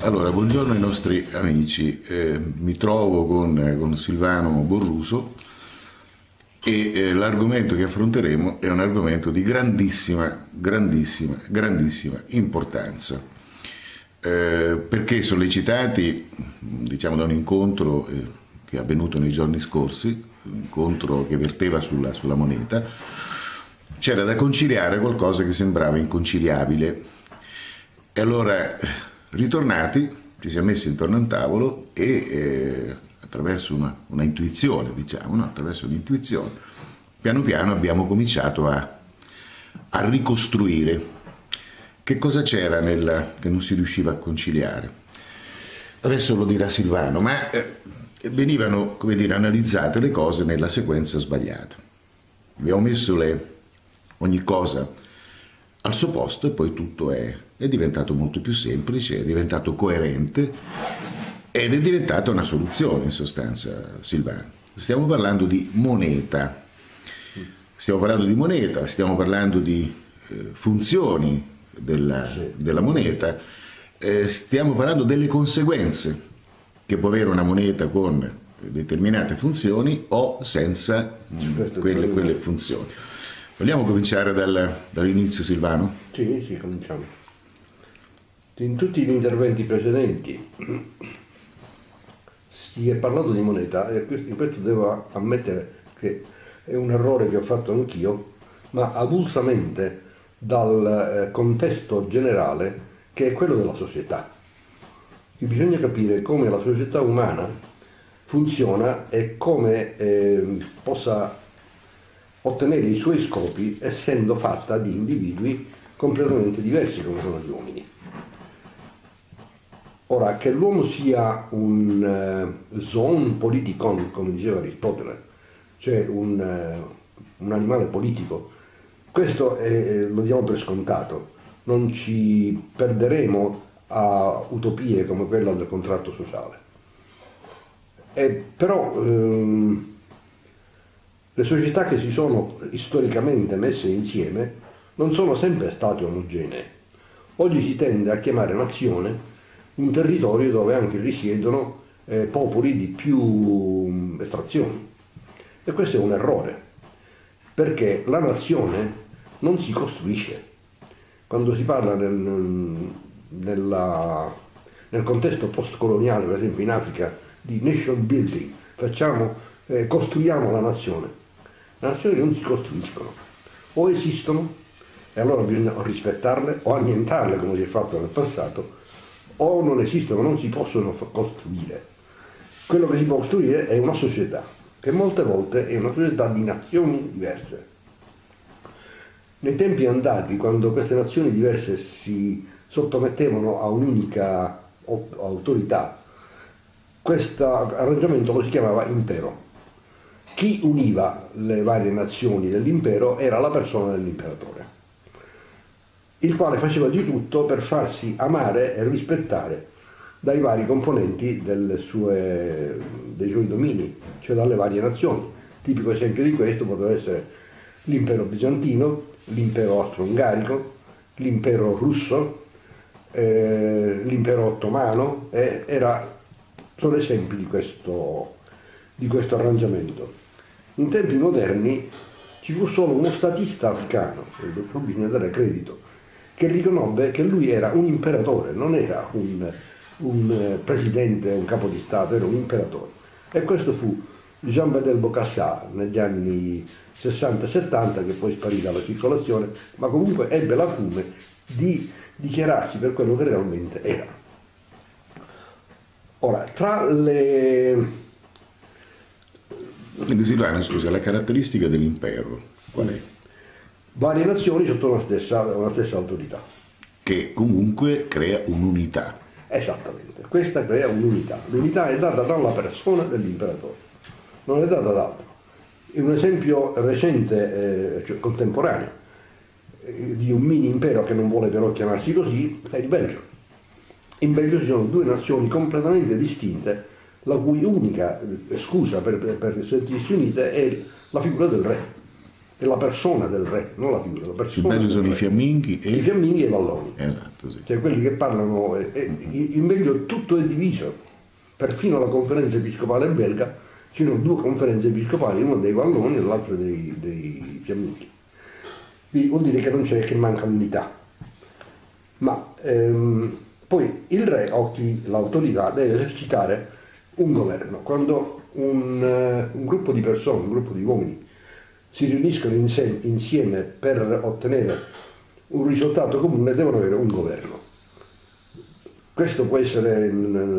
Allora, buongiorno ai nostri amici. Mi trovo con Silvano Borruso e l'argomento che affronteremo è un argomento di grandissima importanza, perché sollecitati, diciamo, da un incontro che è avvenuto nei giorni scorsi, un incontro che verteva sulla moneta. C'era da conciliare qualcosa che sembrava inconciliabile, e allora, ritornati, ci siamo messi intorno a un tavolo e attraverso una intuizione, diciamo, no? Attraverso un'intuizione, piano piano abbiamo cominciato a ricostruire che cosa c'era che non si riusciva a conciliare. Adesso lo dirà Silvano, ma venivano, come dire, analizzate le cose nella sequenza sbagliata. Abbiamo messo ogni cosa al suo posto e poi tutto è diventato molto più semplice, è diventato coerente ed è diventata una soluzione, in sostanza, Silvano. Stiamo parlando di moneta, stiamo parlando di funzioni della moneta, stiamo parlando delle conseguenze che può avere una moneta con determinate funzioni o senza quelle funzioni. Vogliamo cominciare dall'inizio, Silvano? Sì, cominciamo. In tutti gli interventi precedenti si è parlato di moneta, e in questo devo ammettere che è un errore che ho fatto anch'io, ma avulsamente dal contesto generale che è quello della società. Bisogna capire come la società umana funziona e come possa ottenere i suoi scopi essendo fatta di individui completamente diversi come sono gli uomini. Ora, che l'uomo sia un zoon politikon, come diceva Aristotele, cioè un animale politico, questo lo diamo per scontato. Non ci perderemo a utopie come quella del contratto sociale. Però le società che si sono storicamente messe insieme non sono sempre state omogenee. Oggi si tende a chiamare nazione un territorio dove anche risiedono popoli di più estrazioni. E questo è un errore, perché la nazione non si costruisce. Quando si parla nel contesto postcoloniale, per esempio in Africa, di nation building, costruiamo la nazione. Le nazioni non si costruiscono, o esistono, e allora bisogna rispettarle, o annientarle come si è fatto nel passato, o non esistono, non si possono costruire. Quello che si può costruire è una società, che molte volte è una società di nazioni diverse. Nei tempi andati, quando queste nazioni diverse si sottomettevano a un'unica autorità, questo arrangiamento lo si chiamava impero. Chi univa le varie nazioni dell'impero era la persona dell'imperatore, il quale faceva di tutto per farsi amare e rispettare dai vari componenti dei suoi domini, cioè dalle varie nazioni. Tipico esempio di questo poteva essere l'impero bizantino, l'impero austro-ungarico, l'impero russo, l'impero ottomano, sono esempi di questo arrangiamento. In tempi moderni ci fu solo uno statista africano, non bisogna dare credito, che riconobbe che lui era un imperatore, non era un presidente, un capo di Stato, era un imperatore. E questo fu Jean Bedel Bokassa negli anni 60 e 70, che poi sparì dalla circolazione, ma comunque ebbe l'acume di dichiararsi per quello che realmente era. Ora, Quindi Silvano, scusa, la caratteristica dell'impero qual è? Varie nazioni sotto una stessa autorità. Che comunque crea un'unità. Esattamente, questa crea un'unità. L'unità è data dalla persona dell'imperatore, non è data da altro. Un esempio recente, cioè contemporaneo, di un mini impero che non vuole però chiamarsi così, è il Belgio. In Belgio ci sono due nazioni completamente distinte, la cui unica scusa per sentirsi unite è la figura del re. è la persona del re, non la figura, la persona. Su base sono i fiamminghi e i fiamminghi e i valloni. Esatto, sì. Cioè quelli che parlano, invece tutto è diviso, perfino la conferenza episcopale belga, ci sono due conferenze episcopali, una dei valloni e l'altra dei fiamminghi. Quindi vuol dire che non c'è, che manca l'unità. Ma poi il re o chi l'autorità deve esercitare un governo. Quando un gruppo di persone, un gruppo di uomini si riuniscono insieme per ottenere un risultato comune, devono avere un governo. Questo può essere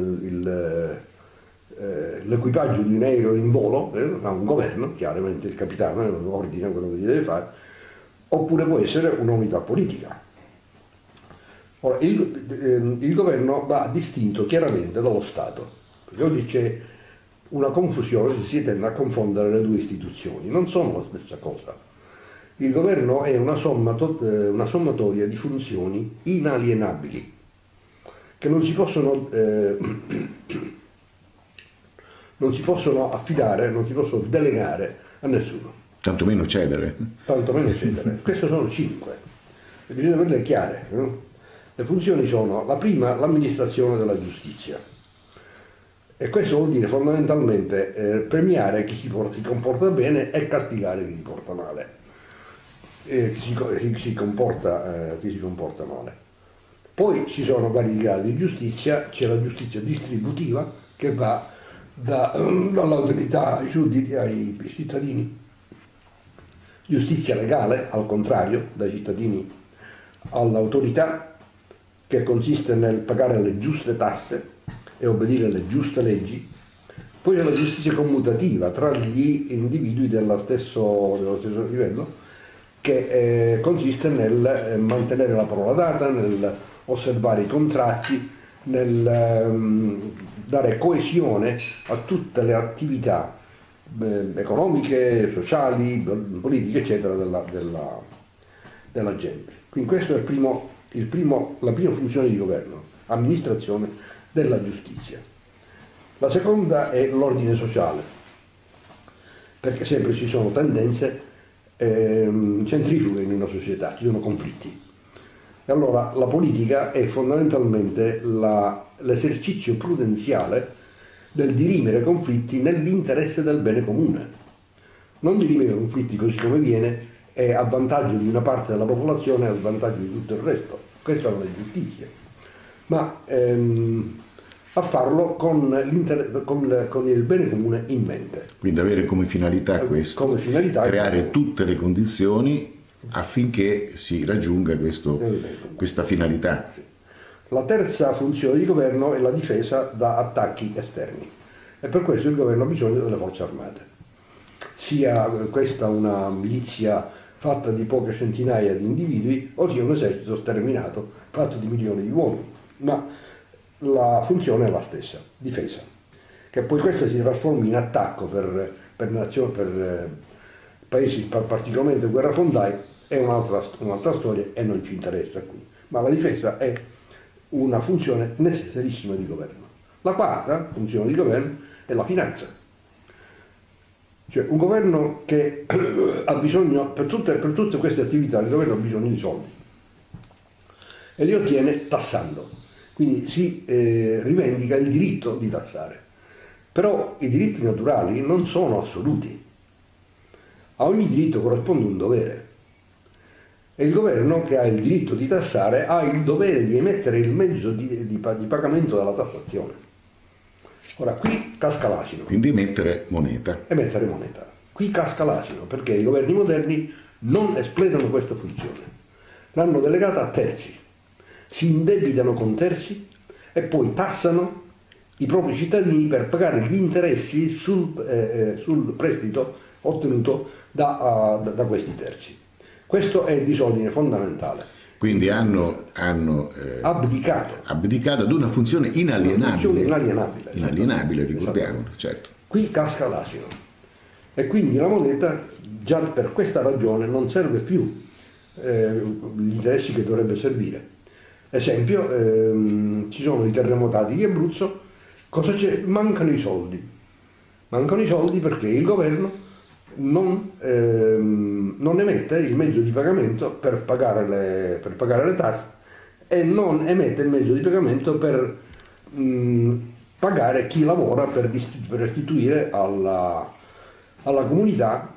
l'equipaggio di un aereo in volo, ha un governo, chiaramente il capitano ordina quello che deve fare, oppure può essere un'unità politica. Ora, il governo va distinto chiaramente dallo Stato, perché oggi c'è una confusione, si tende a confondere le due istituzioni, non sono la stessa cosa. Il governo è una sommatoria di funzioni inalienabili, che non si possono affidare, non si possono delegare a nessuno. Tantomeno cedere. Tantomeno cedere. Queste sono 5. E bisogna averle chiare. No? Le funzioni sono, la prima, l'amministrazione della giustizia. E questo vuol dire fondamentalmente premiare chi si comporta bene e castigare chi si porta male, chi si comporta male. Poi ci sono vari gradi di giustizia, c'è la giustizia distributiva che va dall'autorità ai sudditi ai cittadini, giustizia legale al contrario, dai cittadini all'autorità, che consiste nel pagare le giuste tasse e obbedire alle giuste leggi. Poi c'è la giustizia commutativa tra gli individui dello stesso livello, che consiste nel mantenere la parola data, nel osservare i contratti, nel dare coesione a tutte le attività economiche, sociali, politiche, eccetera, della gente. Quindi questa è la prima funzione di governo, amministrazione della giustizia. La seconda è l'ordine sociale, perché sempre ci sono tendenze centrifughe in una società, ci sono conflitti. E allora la politica è fondamentalmente l'esercizio prudenziale del dirimere conflitti nell'interesse del bene comune. Non dirimere conflitti così come viene è a vantaggio di una parte della popolazione e a vantaggio di tutto il resto. Questa non è giustizia. Ma a farlo con il bene comune in mente. Quindi avere come finalità questo, come finalità creare tutte le condizioni affinché si raggiunga questa finalità. La terza funzione di governo è la difesa da attacchi esterni e per questo il governo ha bisogno delle forze armate. Sia questa una milizia fatta di poche centinaia di individui o sia un esercito sterminato fatto di milioni di uomini, ma la funzione è la stessa, difesa, che poi questa si trasformi in attacco per paesi particolarmente guerrafondai è un'altra storia e non ci interessa qui, ma la difesa è una funzione necessarissima di governo. La quarta funzione di governo è la finanza, cioè un governo che ha bisogno, per tutte queste attività il governo ha bisogno di soldi e li ottiene tassando, quindi si rivendica il diritto di tassare, però i diritti naturali non sono assoluti, a ogni diritto corrisponde un dovere. E il governo che ha il diritto di tassare ha il dovere di emettere il mezzo di pagamento della tassazione. Ora, qui casca l'asino. Quindi emettere moneta. Emettere moneta. Qui casca l'asino, perché i governi moderni non espletano questa funzione. L'hanno delegata a terzi. Si indebitano con terzi e poi tassano i propri cittadini per pagare gli interessi sul prestito ottenuto da questi terzi. Questo è il disordine fondamentale. Quindi hanno abdicato ad una funzione inalienabile. Inalienabile, ricordiamolo, certo. Qui casca l'asino. E quindi la moneta, già per questa ragione, non serve più gli interessi che dovrebbe servire. Esempio, ci sono i terremotati di Abruzzo, cosa c'è? Mancano i soldi. Mancano i soldi perché il governo non emette il mezzo di pagamento per pagare le tasse e non emette il mezzo di pagamento per pagare chi lavora per restituire alla comunità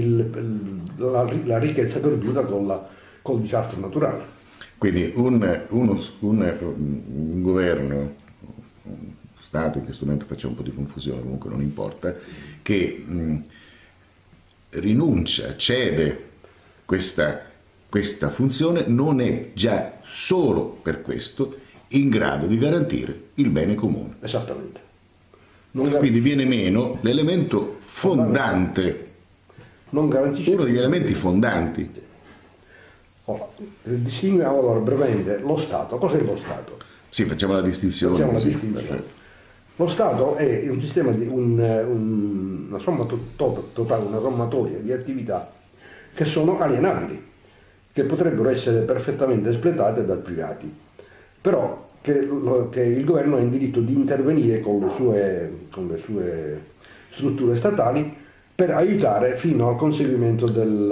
la ricchezza perduta col disastro naturale. Quindi un governo, un Stato, in questo momento facciamo un po' di confusione, comunque non importa, che rinuncia, cede questa funzione, non è già solo per questo in grado di garantire il bene comune. Esattamente. Quindi viene meno l'elemento fondante, non garantisce uno degli elementi fondanti. Distinguiamo allora brevemente lo Stato. Cos'è lo Stato? Sì, facciamo la distinzione. Facciamo la distinzione. Lo Stato è un sistema di una sommatoria di attività che sono alienabili, che potrebbero essere perfettamente espletate da privati, però che il governo ha il diritto di intervenire con le sue strutture statali per aiutare fino al conseguimento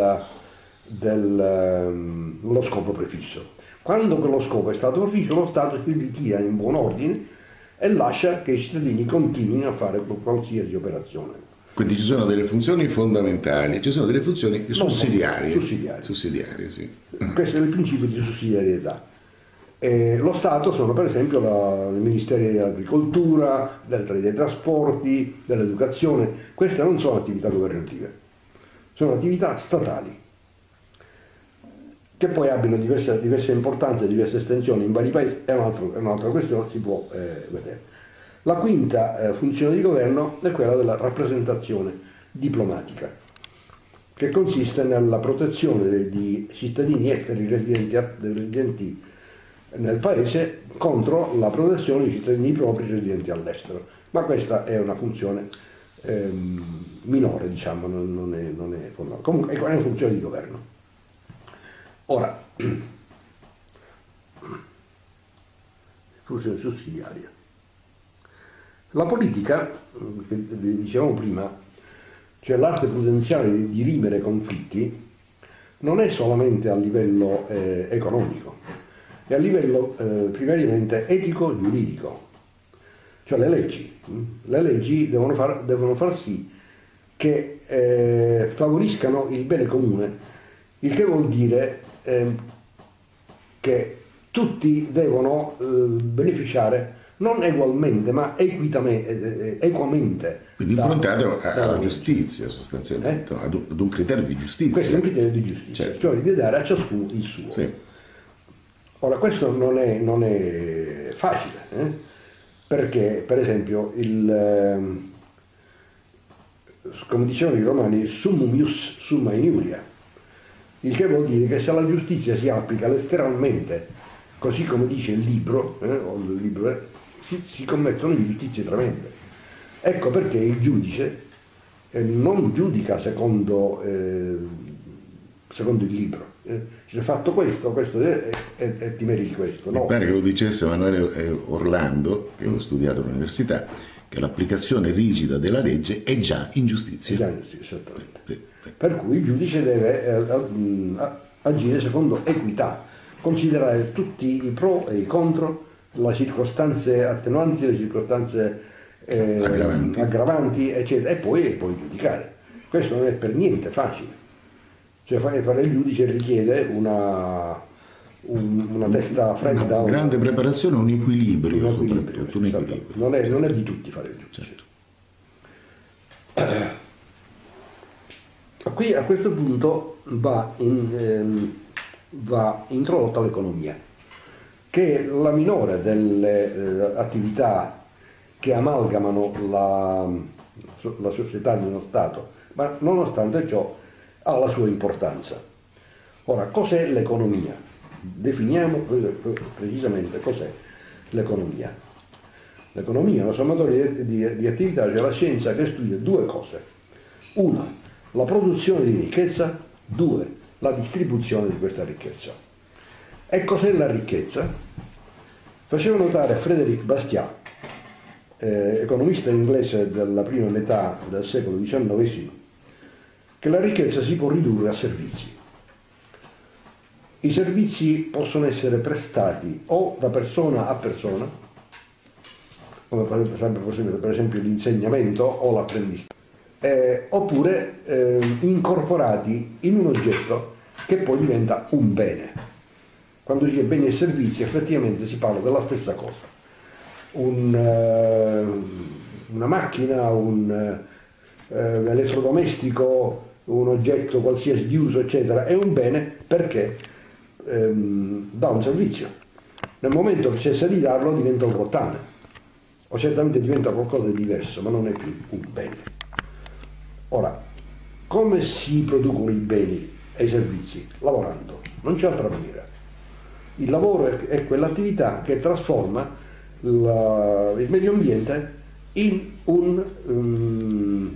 dello scopo prefisso. Quando quello scopo è stato prefisso, lo Stato si ritira in buon ordine e lascia che i cittadini continuino a fare qualsiasi operazione. Quindi ci sono delle funzioni fondamentali, ci sono delle funzioni sussidiarie. Sussidiarie, sì. Questo è il principio di sussidiarietà. Lo Stato sono per esempio i ministeri dell'agricoltura, dei trasporti, dell'educazione. Queste non sono attività governative, sono attività statali, che poi abbiano diverse importanze, diverse estensioni in vari paesi, è un'altra questione, si può vedere. La quinta funzione di governo è quella della rappresentazione diplomatica, che consiste nella protezione di cittadini esteri residenti nel paese contro la protezione di cittadini propri residenti all'estero. Ma questa è una funzione minore, diciamo, non è fondamentale. Comunque è una funzione di governo. Ora, funzione sussidiaria. La politica, che dicevamo prima, cioè l'arte prudenziale di dirimere conflitti, non è solamente a livello economico, è a livello primariamente etico-giuridico. Cioè le leggi devono far sì che favoriscano il bene comune, il che vuol dire che tutti devono beneficiare non ugualmente ma equamente. Quindi improntato alla giustizia sostanzialmente, ad un criterio di giustizia. Questo è un criterio di giustizia, certo. Cioè di dare a ciascuno il suo. Sì. Ora questo non è facile, perché per esempio come dicevano i romani, summum ius summa iniuria, il che vuol dire che se la giustizia si applica letteralmente, così come dice il libro, si commettono ingiustizie tremende. Ecco perché il giudice non giudica secondo il libro. Si è fatto questo e ti meriti questo. No. Mi pare che lo dicesse Emanuele Orlando, che ho studiato all'università, che l'applicazione rigida della legge è già ingiustizia. È già ingiustizia, esattamente. Sì. Per cui il giudice deve agire secondo equità, considerare tutti i pro e i contro, le circostanze attenuanti, le circostanze aggravanti, eccetera, e poi giudicare. Questo non è per niente facile. Cioè fare il giudice richiede una testa fredda. Una grande preparazione, un equilibrio. Non è di tutti fare il giudice. Certo. Qui a questo punto va introdotta l'economia, che è la minore delle attività che amalgamano la società di uno Stato, ma nonostante ciò ha la sua importanza. Ora, cos'è l'economia? Definiamo precisamente cos'è l'economia. L'economia è una sommatoria di attività, cioè la scienza che studia due cose. Una, la produzione di ricchezza, due, la distribuzione di questa ricchezza. E cos'è la ricchezza? Faceva notare Frédéric Bastiat, economista inglese della prima metà del secolo XIX, che la ricchezza si può ridurre a servizi. I servizi possono essere prestati o da persona a persona, come per esempio l'insegnamento o l'apprendistato, oppure incorporati in un oggetto che poi diventa un bene. Quando si dice beni e servizi effettivamente si parla della stessa cosa. Una macchina, un elettrodomestico, un oggetto qualsiasi di uso eccetera è un bene perché dà un servizio. Nel momento che cessa di darlo diventa un rottame, o certamente diventa qualcosa di diverso, ma non è più un bene. Ora, come si producono i beni e i servizi? Lavorando, non c'è altra maniera. Il lavoro è quell'attività che trasforma il medio ambiente in un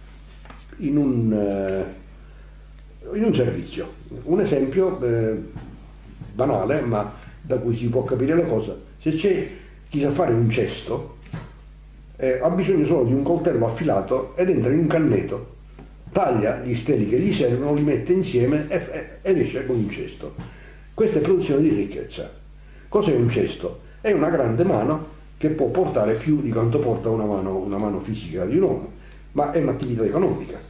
servizio. Un esempio banale, ma da cui si può capire la cosa: se c'è chi sa fare un cesto, ha bisogno solo di un coltello affilato ed entra in un canneto, taglia gli steli che gli servono, li mette insieme ed esce con un cesto. Questa è produzione di ricchezza. Cos'è un cesto? È una grande mano che può portare più di quanto porta una mano fisica di un uomo, ma è un'attività economica.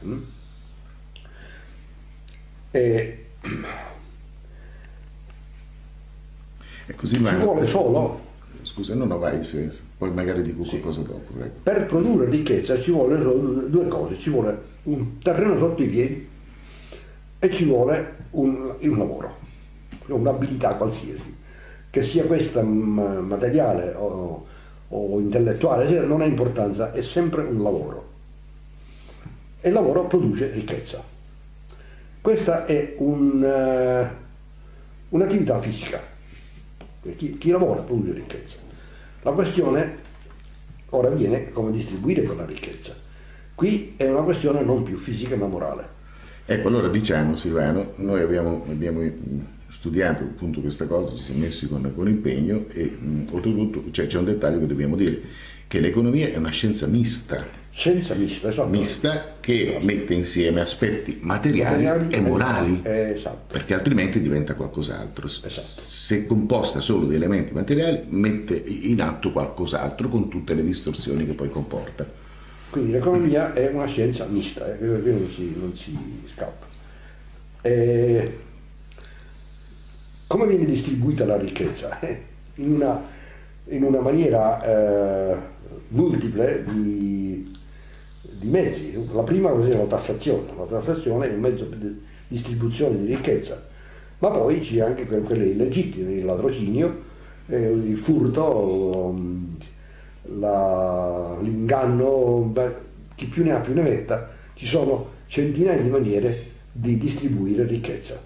E così ci vuole solo. Scusa, no, vai, poi magari dico qualcosa dopo. Prego. Per produrre ricchezza ci vuole solo due cose: ci vuole un terreno sotto i piedi e ci vuole un lavoro, un'abilità qualsiasi, che sia questa materiale o intellettuale, non ha importanza, è sempre un lavoro. E il lavoro produce ricchezza. Questa è un'attività fisica. Chi lavora produce ricchezza. La questione ora viene come distribuire quella ricchezza. Qui è una questione non più fisica ma morale. Ecco, allora diciamo, Silvano, noi abbiamo studiato appunto questa cosa, ci siamo messi con impegno e oltretutto c'è un dettaglio che dobbiamo dire, che l'economia è una scienza mista. Scienza mista, esatto. Mista, che mette insieme aspetti materiali e morali, esatto. Perché altrimenti diventa qualcos'altro. Esatto. Se composta solo di elementi materiali mette in atto qualcos'altro con tutte le distorsioni che poi comporta. Quindi l'economia è una scienza mista, non si scappa. Come viene distribuita la ricchezza? In una maniera multiple di mezzi. La prima cos'è? La tassazione. La tassazione è un mezzo di distribuzione di ricchezza, ma poi c'è anche quelle illegittime, il latrocinio, il furto, l'inganno, chi più ne ha più ne metta. Ci sono centinaia di maniere di distribuire ricchezza.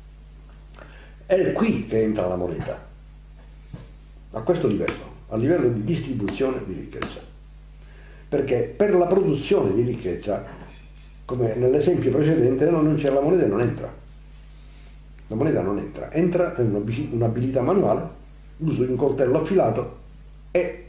È qui che entra la moneta, a questo livello, a livello di distribuzione di ricchezza. Perché per la produzione di ricchezza, come nell'esempio precedente, non c'è la moneta e non entra. La moneta non entra, entra un'abilità manuale, l'uso di un coltello affilato e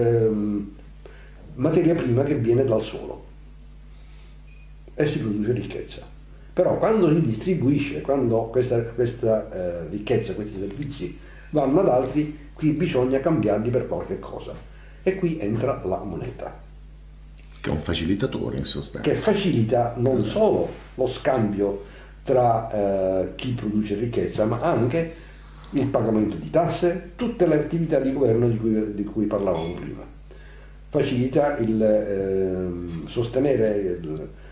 materia prima che viene dal suolo e si produce ricchezza. Però quando si distribuisce, quando questa ricchezza, questi servizi vanno ad altri, qui bisogna cambiarli per qualche cosa e qui entra la moneta. Che è un facilitatore in sostanza. Che facilita non solo lo scambio tra chi produce ricchezza, ma anche il pagamento di tasse, tutte le attività di governo di cui parlavamo prima. Facilita il sostenere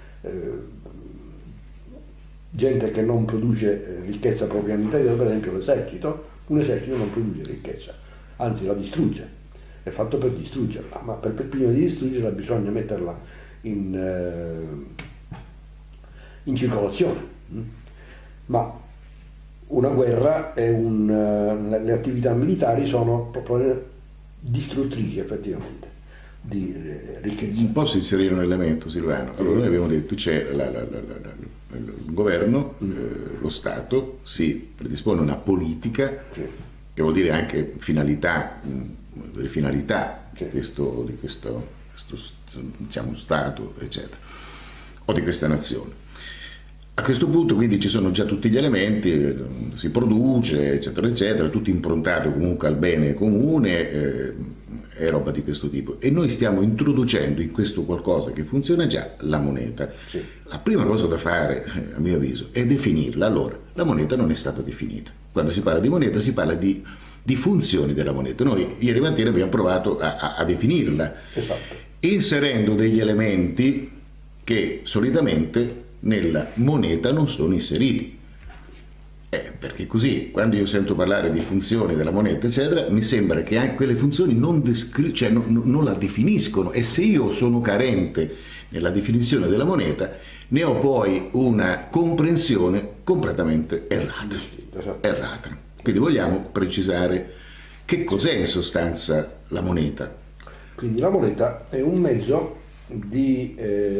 gente che non produce ricchezza propriamente detta, per esempio l'esercito. Un esercito non produce ricchezza, anzi la distrugge. È fatto per distruggerla, ma prima di distruggerla bisogna metterla in circolazione. Ma una guerra e le attività militari sono proprio distruttrici effettivamente di ricchezza. Un po' si inserire un elemento, Silvano. Allora noi abbiamo detto c'è il governo, lo Stato si predispone una politica, sì, che vuol dire anche finalità, le finalità sì, di questo diciamo, Stato, eccetera, o di questa nazione. A questo punto quindi ci sono già tutti gli elementi, si produce, eccetera, eccetera, tutto improntato comunque al bene comune e roba di questo tipo. E noi stiamo introducendo in questo qualcosa che funziona già, la moneta. Sì. La prima cosa da fare, a mio avviso, è definirla. Allora, la moneta non è stata definita. Quando si parla di moneta si parla di funzioni della moneta. Noi ieri mattina abbiamo provato a definirla, Esatto. inserendo degli elementi che solitamente nella moneta non sono inseriti. Perché così, quando io sento parlare di funzioni della moneta, eccetera, mi sembra che anche quelle funzioni non la definiscono, e se io sono carente nella definizione della moneta, ne ho poi una comprensione completamente errata. Errata. Quindi vogliamo precisare che cos'è in sostanza la moneta. Quindi la moneta è un mezzo di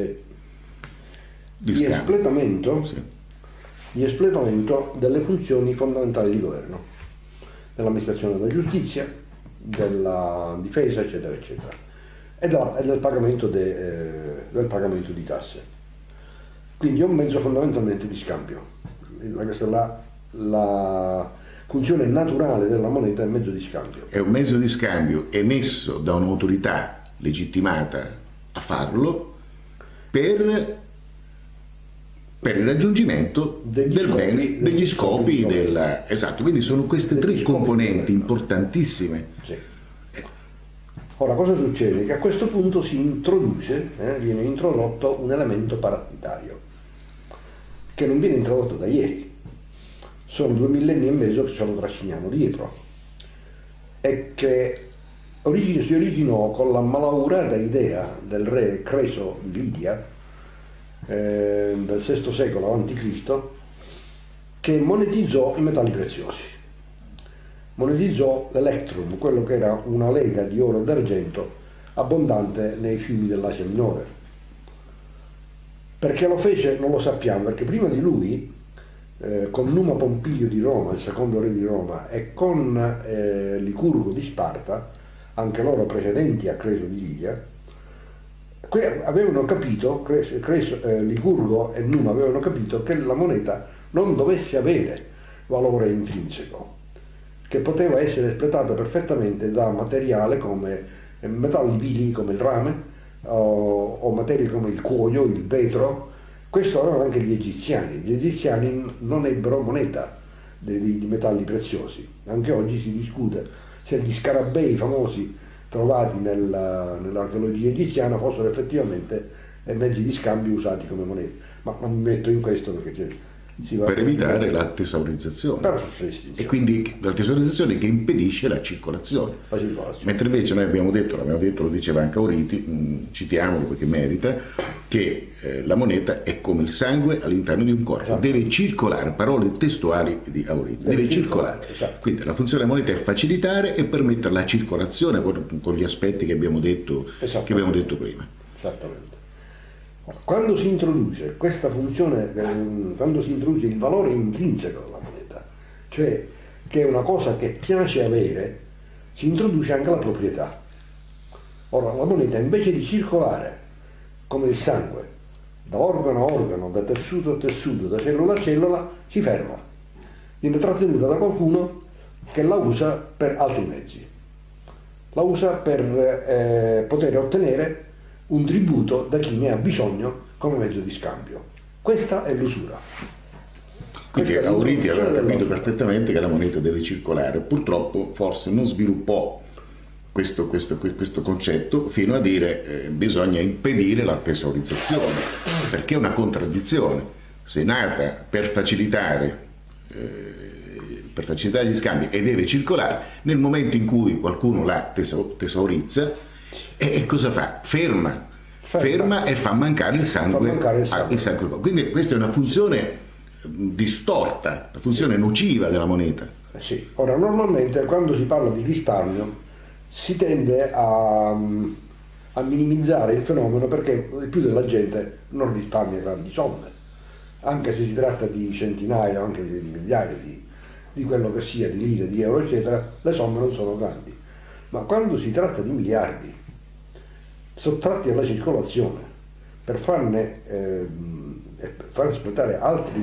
espletamento, sì, di espletamento delle funzioni fondamentali di governo, dell'amministrazione della giustizia, della difesa, eccetera, eccetera, e del pagamento di tasse. Quindi è un mezzo fondamentalmente di scambio. Questa è la funzione naturale della moneta, è un mezzo di scambio. È un mezzo di scambio emesso da un'autorità legittimata a farlo per il raggiungimento degli scopi della... Esatto, quindi sono queste tre componenti importantissime. Sì. Ora, cosa succede? Che a questo punto viene introdotto un elemento parassitario, che non viene introdotto da ieri. Sono 2 millenni e mezzo che ce lo trasciniamo dietro, e che si originò con la malaurata idea del re Creso di Lidia, del VI secolo a.C., che monetizzò i metalli preziosi. Monetizzò l'electrum, quello che era una lega di oro e d'argento abbondante nei fiumi dell'Asia Minore. Perché lo fece non lo sappiamo, perché prima di lui, con Numa Pompilio di Roma, il secondo re di Roma, e con Licurgo di Sparta, anche loro precedenti a Creso di Lidia, avevano capito, Licurgo e Numa avevano capito che la moneta non dovesse avere valore intrinseco, che poteva essere espletata perfettamente da materiale come metalli vili come il rame o materie come il cuoio, il vetro. Questo avevano anche gli egiziani. Gli egiziani non ebbero moneta di metalli preziosi. Anche oggi si discute se gli scarabei famosi trovati nell'archeologia egiziana fossero effettivamente mezzi di scambio usati come monete, ma non mi metto in questo perché per evitare la tesaurizzazione, e quindi la tesaurizzazione che impedisce la circolazione. Mentre invece noi abbiamo detto, lo diceva anche Auriti, citiamolo perché merita, che la moneta è come il sangue all'interno di un corpo, esatto, deve circolare, parole testuali di Auriti, deve circolare. Esatto. Quindi la funzione della moneta è facilitare e permettere la circolazione con gli aspetti che abbiamo detto prima. Esattamente. Quando si introduce questa funzione, quando si introduce il valore intrinseco della moneta, cioè che è una cosa che piace avere, si introduce anche la proprietà. Ora, la moneta invece di circolare come il sangue, da organo a organo, da tessuto a tessuto, da cellula a cellula, si ferma. Viene trattenuta da qualcuno che la usa per altri mezzi. La usa per poter ottenere un tributo da chi ne ha bisogno come mezzo di scambio. Questa è l'usura. Quindi Auriti aveva capito perfettamente che la moneta deve circolare. Purtroppo forse non sviluppò questo concetto fino a dire bisogna impedire la tesaurizzazione, perché è una contraddizione. Se è nata per facilitare gli scambi e deve circolare, nel momento in cui qualcuno la tesaurizza, e cosa fa? Ferma e fa mancare il sangue. Quindi questa è una funzione distorta, la funzione nociva della moneta. Sì. Ora, normalmente quando si parla di risparmio si tende a minimizzare il fenomeno, perché il più della gente non risparmia grandi somme, anche se si tratta di centinaia, anche di migliaia di quello che sia, di lire, di euro, eccetera, le somme non sono grandi. Ma quando si tratta di miliardi sottratti alla circolazione per farne far rispettare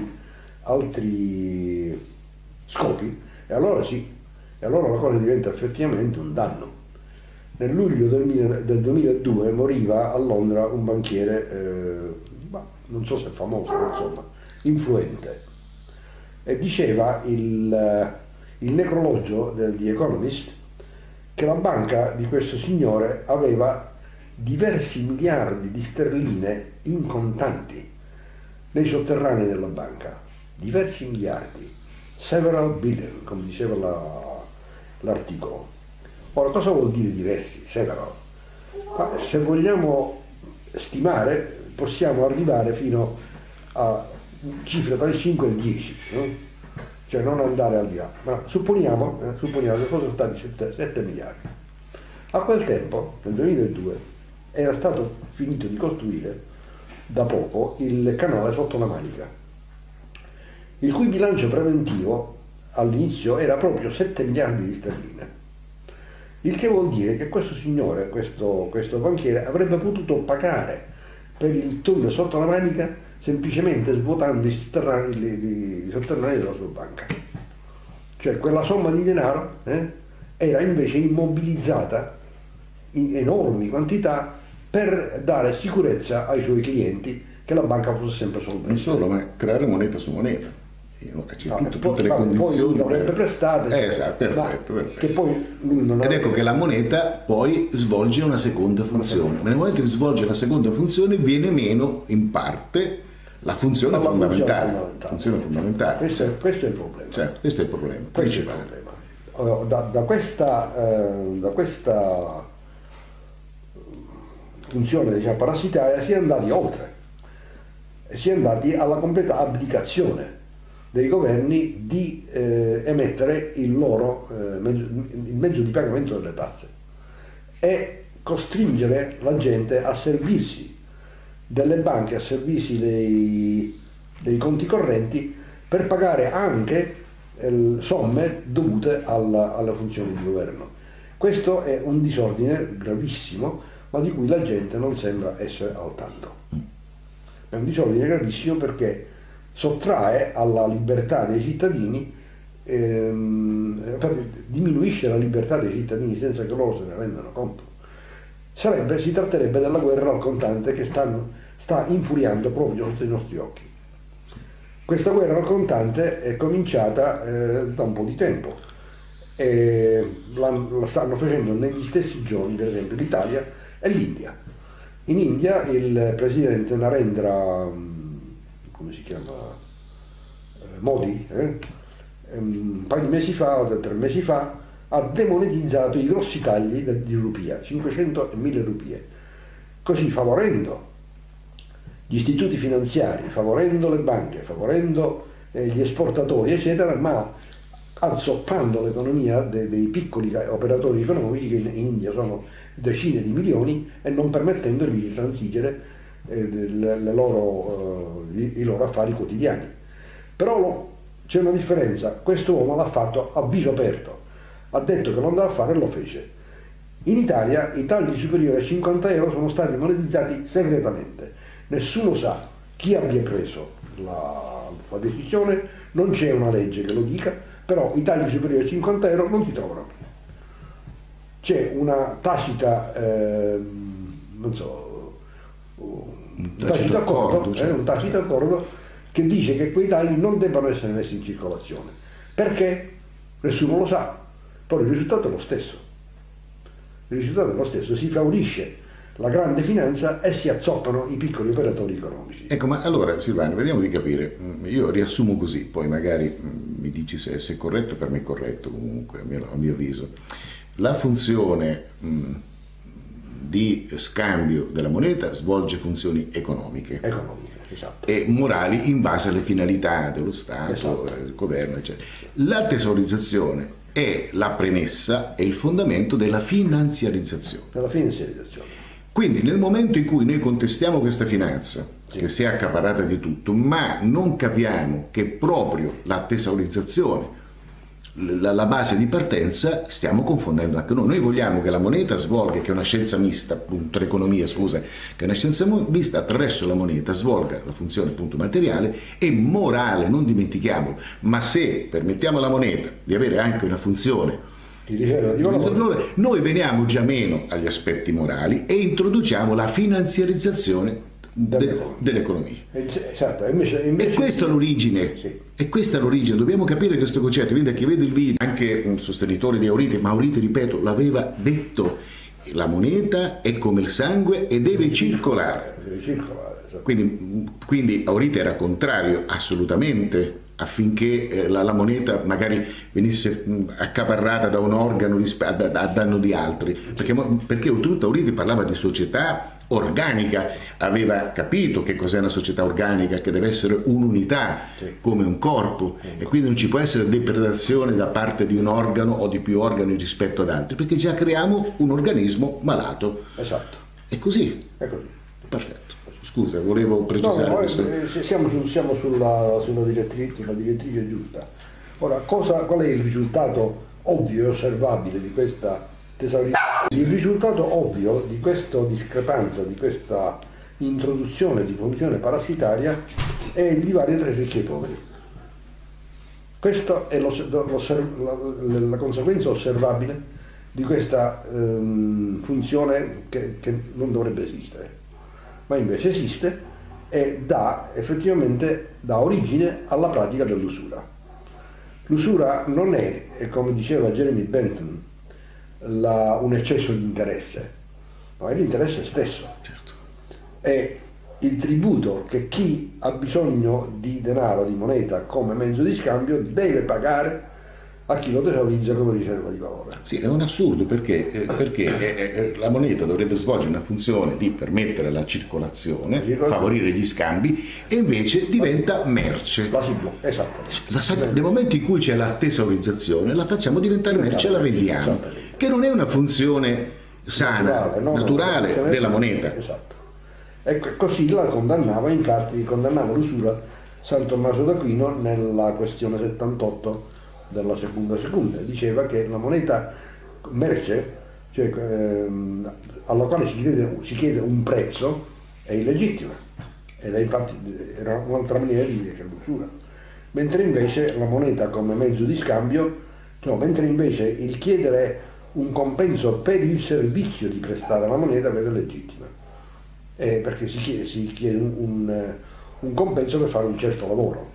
altri scopi, e allora sì, e allora la cosa diventa effettivamente un danno. Nel luglio del 2002 moriva a Londra un banchiere, non so se famoso, ma insomma, influente, e diceva il necrologio di The Economist che la banca di questo signore aveva diversi miliardi di sterline in contanti nei sotterranei della banca, diversi miliardi, several billion, come diceva l'articolo. Ora, cosa vuol dire diversi? Several. Ma se vogliamo stimare, possiamo arrivare fino a cifre tra il 5 e il 10, no? Cioè non andare al di là, ma supponiamo che fossero stati 7 miliardi. A quel tempo, nel 2002, era stato finito di costruire da poco il canale sotto la Manica, il cui bilancio preventivo all'inizio era proprio 7 miliardi di sterline. Il che vuol dire che questo signore, questo banchiere, avrebbe potuto pagare per il tunnel sotto la Manica semplicemente svuotando i sotterranei della sua banca. Cioè quella somma di denaro era invece immobilizzata in enormi quantità per dare sicurezza ai suoi clienti che la banca fosse sempre solvente. Non solo, ma creare moneta su moneta. C'è tutte le condizioni. condizioni. Poi l'avrebbe prestate. Esatto, perfetto. Che poi Ed ecco che la moneta poi svolge una seconda funzione. Nel momento in cui svolge la seconda funzione viene meno in parte la funzione fondamentale. Funzione fondamentale. Questo è il problema. Certo, questo è il problema. Questo è il problema. Da questa funzione, diciamo, parassitaria si è andati oltre. Si è andati alla completa abdicazione dei governi di emettere il mezzo di pagamento delle tasse e costringere la gente a servirsi delle banche, a servirsi dei conti correnti per pagare anche somme dovute alle funzioni di governo. Questo è un disordine gravissimo, ma di cui la gente non sembra essere al tanto. È un disordine gravissimo perché sottrae alla libertà dei cittadini, diminuisce la libertà dei cittadini senza che loro se ne rendano conto. Si tratterebbe della guerra al contante che sta infuriando proprio sotto i nostri occhi. Questa guerra al contante è cominciata da un po' di tempo e la stanno facendo negli stessi giorni, per esempio, l'Italia e l'India. In India il presidente Narendra, come si chiama, Modi, un paio di mesi fa o 3 mesi fa, ha demonetizzato i grossi tagli di rupia, 500 e 1000 rupie, così favorendo gli istituti finanziari, favorendo le banche, favorendo gli esportatori, eccetera, ma azzoppando l'economia dei piccoli operatori economici che in India sono decine di milioni e non permettendogli di transigere i loro affari quotidiani. Però c'è una differenza: questo uomo l'ha fatto a viso aperto, ha detto che lo andava a fare e lo fece. In Italia i tagli superiori a 50 euro sono stati monetizzati segretamente, nessuno sa chi abbia preso la decisione, non c'è una legge che lo dica, però i tagli superiori a 50 euro non si trovano più. C'è una tacita, non so, un tacito accordo che dice che quei tagli non debbano essere messi in circolazione. Perché? Nessuno lo sa. Poi il risultato è lo stesso. Il risultato è lo stesso, si favorisce la grande finanza e si azzoppano i piccoli operatori economici. Ecco, ma allora Silvano, vediamo di capire. Io riassumo così, poi magari mi dici se è corretto, per me è corretto comunque, a mio avviso. La funzione di scambio della moneta svolge funzioni economiche. Esatto. E morali in base alle finalità dello Stato, esatto, del governo, eccetera. La tesorizzazione è la premessa e il fondamento della finanziarizzazione. Quindi nel momento in cui noi contestiamo questa finanza, sì, che si è accaparrata di tutto, ma non capiamo che proprio la tesorizzazione la base di partenza, stiamo confondendo anche noi. Noi vogliamo che la moneta svolga, che è una scienza mista, appunto, l'economia, scusa, che è una scienza mista, attraverso la moneta svolga la funzione appunto materiale e morale, non dimentichiamolo. Ma se permettiamo alla moneta di avere anche una funzione di riserva di valore, noi veniamo già meno agli aspetti morali e introduciamo la finanziarizzazione dell'economia. Esatto, E questa è l'origine, sì. E questa è l'origine, dobbiamo capire questo concetto. Quindi chi vede il video, anche un sostenitore di Aurite, ma Aurite, ripeto, l'aveva detto, la moneta è come il sangue e deve circolare. Deve circolare, esatto. Quindi Aurite era contrario assolutamente affinché la moneta magari venisse accaparrata da un organo a danno di altri, perché oltretutto Aurite parlava di società organica, aveva capito che cos'è una società organica, che deve essere un'unità, sì, come un corpo, e quindi non ci può essere depredazione da parte di un organo o di più organi rispetto ad altri, perché già creiamo un organismo malato. È così. Perfetto. Scusa, volevo precisare questo. Siamo sulla direttrice giusta. Ora, qual è il risultato ovvio e osservabile di questa tesaurizzazione? Il risultato ovvio di questa discrepanza, di questa introduzione di funzione parassitaria, è il divario tra i ricchi e i poveri. Questa è la conseguenza osservabile di questa funzione che non dovrebbe esistere, ma invece esiste e effettivamente dà origine alla pratica dell'usura. L'usura non è, come diceva Jeremy Bentham, un eccesso di interesse, ma è l'interesse stesso. Certo. È il tributo che chi ha bisogno di denaro, di moneta come mezzo di scambio deve pagare a chi lo tesaurizza come riserva di valore. Sì, è un assurdo perché la moneta dovrebbe svolgere una funzione di permettere la circolazione, favorire gli scambi, e invece diventa merce. Esatto. Nel momento in cui c'è la tesaurizzazione la facciamo diventare merce e la vendiamo, che non è una funzione sana, naturale della moneta. Esatto. Ecco, così condannava l'usura San Tommaso d'Aquino nella questione 78 della seconda, diceva che la moneta merce, cioè alla quale si chiede un prezzo, è illegittima, ed infatti era un'altra maniera di dire che è l'usura, mentre invece la moneta come mezzo di scambio, mentre invece il chiedere un compenso per il servizio di prestare la moneta è legittima, perché si chiede un compenso per fare un certo lavoro.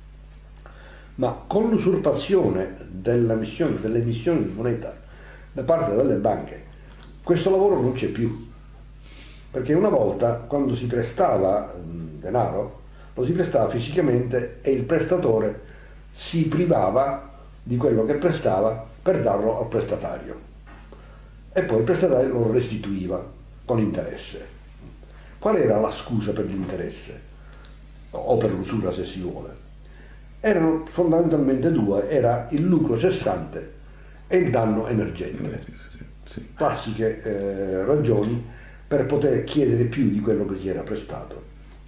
Ma con l'usurpazione delle emissioni di moneta da parte delle banche, questo lavoro non c'è più, perché una volta, quando si prestava denaro, lo si prestava fisicamente e il prestatore si privava di quello che prestava per darlo al prestatario, e poi il prestatario lo restituiva con interesse. Qual era la scusa per l'interesse, o per l'usura se si vuole? Erano fondamentalmente due: era il lucro cessante e il danno emergente. Classiche ragioni per poter chiedere più di quello che si era prestato.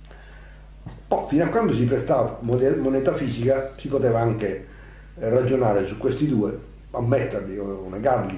Poi, fino a quando si prestava moneta fisica, si poteva anche ragionare su questi due, ammetterli o negarli